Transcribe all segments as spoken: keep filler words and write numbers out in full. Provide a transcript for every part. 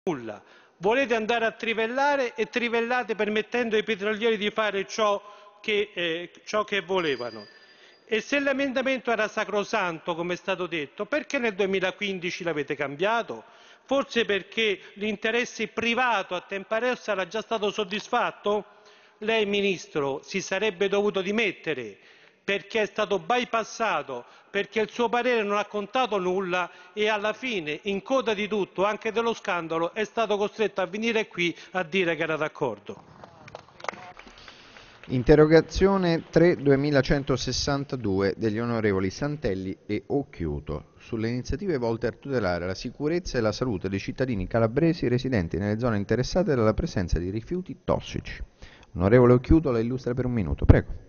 nulla. Volete andare a trivellare e trivellate permettendo ai petrolieri di fare ciò che, eh, ciò che volevano. E se l'emendamento era sacrosanto, come è stato detto, perché nel duemilaquindici l'avete cambiato? Forse perché l'interesse privato a Tempa-Rossa era già stato soddisfatto? Lei, Ministro, si sarebbe dovuto dimettere perché è stato bypassato, perché il suo parere non ha contato nulla e alla fine, in coda di tutto, anche dello scandalo, è stato costretto a venire qui a dire che era d'accordo. Interrogazione tre duemilacentosessantadue degli onorevoli Santelli e Occhiuto sulle iniziative volte a tutelare la sicurezza e la salute dei cittadini calabresi residenti nelle zone interessate dalla presenza di rifiuti tossici. Onorevole Occhiuto, la illustra per un minuto, prego.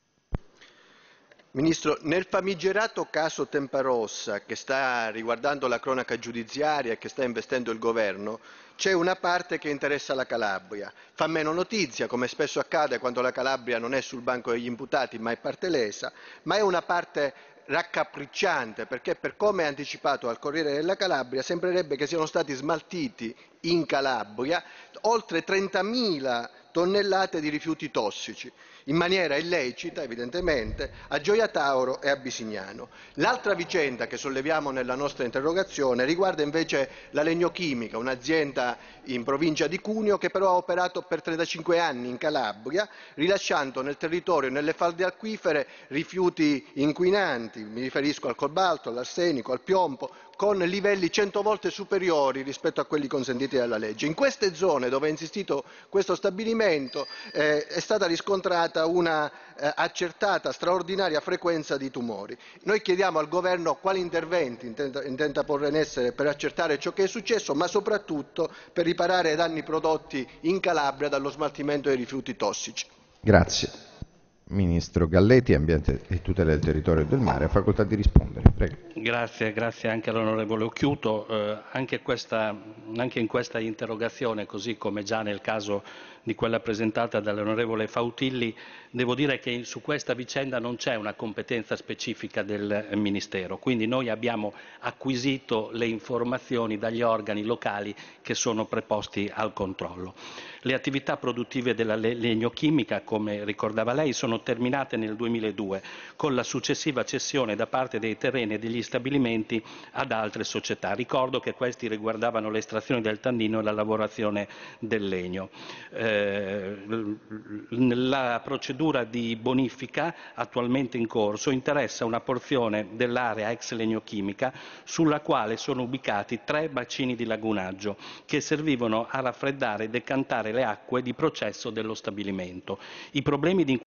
Ministro, nel famigerato caso Tempa-Rossa, che sta riguardando la cronaca giudiziaria e che sta investendo il governo, c'è una parte che interessa la Calabria. Fa meno notizia, come spesso accade quando la Calabria non è sul banco degli imputati ma è parte lesa, ma è una parte raccapricciante, perché per come è anticipato al Corriere della Calabria sembrerebbe che siano stati smaltiti in Calabria oltre trentamila tonnellate di rifiuti tossici, in maniera illecita evidentemente, a Gioia Tauro e a Bisignano. L'altra vicenda che solleviamo nella nostra interrogazione riguarda invece la Legnochimica, un'azienda in provincia di Cuneo che però ha operato per trentacinque anni in Calabria, rilasciando nel territorio e nelle falde acquifere rifiuti inquinanti, mi riferisco al cobalto, all'arsenico, al piombo, con livelli cento volte superiori rispetto a quelli consentiti dalla legge. In queste zone dove è insistito questo stabilimento eh, è stata riscontrata una eh, accertata straordinaria frequenza di tumori. Noi chiediamo al Governo quali interventi intenta, intenta porre in essere per accertare ciò che è successo, ma soprattutto per riparare ai danni prodotti in Calabria dallo smaltimento dei rifiuti tossici. Grazie. Ministro Galletti, Ambiente e Tutela del Territorio e del Mare, ha facoltà di rispondere. Prego. Grazie, grazie anche all'onorevole Occhiuto. Eh, anche, questa, anche in questa interrogazione, così come già nel caso di quella presentata dall'onorevole Fautilli, devo dire che su questa vicenda non c'è una competenza specifica del Ministero, quindi noi abbiamo acquisito le informazioni dagli organi locali che sono preposti al controllo. Le attività produttive della legnochimica, come ricordava lei, sono terminate nel duemiladue con la successiva cessione da parte dei terreni e degli stabilimenti ad altre società. Ricordo che questi riguardavano l'estrazione del tannino e la lavorazione del legno. Eh, la procedura di bonifica attualmente in corso interessa una porzione dell'area ex legnochimica sulla quale sono ubicati tre bacini di lagunaggio che servivano a raffreddare e decantare le acque di processo dello stabilimento. I problemi di